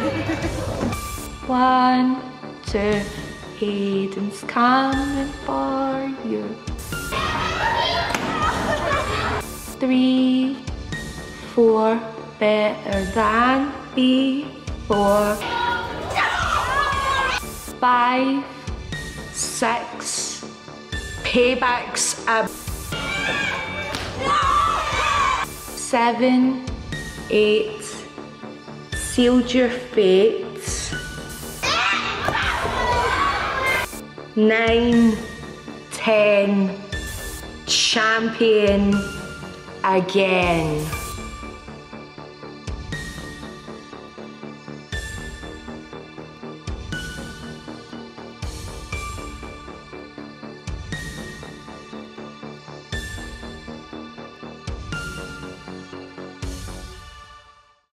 1, 2, Hayden's coming for you. 3, 4, better than before. 5, 6, payback's a 7, 8, sealed your fate. 9, 10, champion again.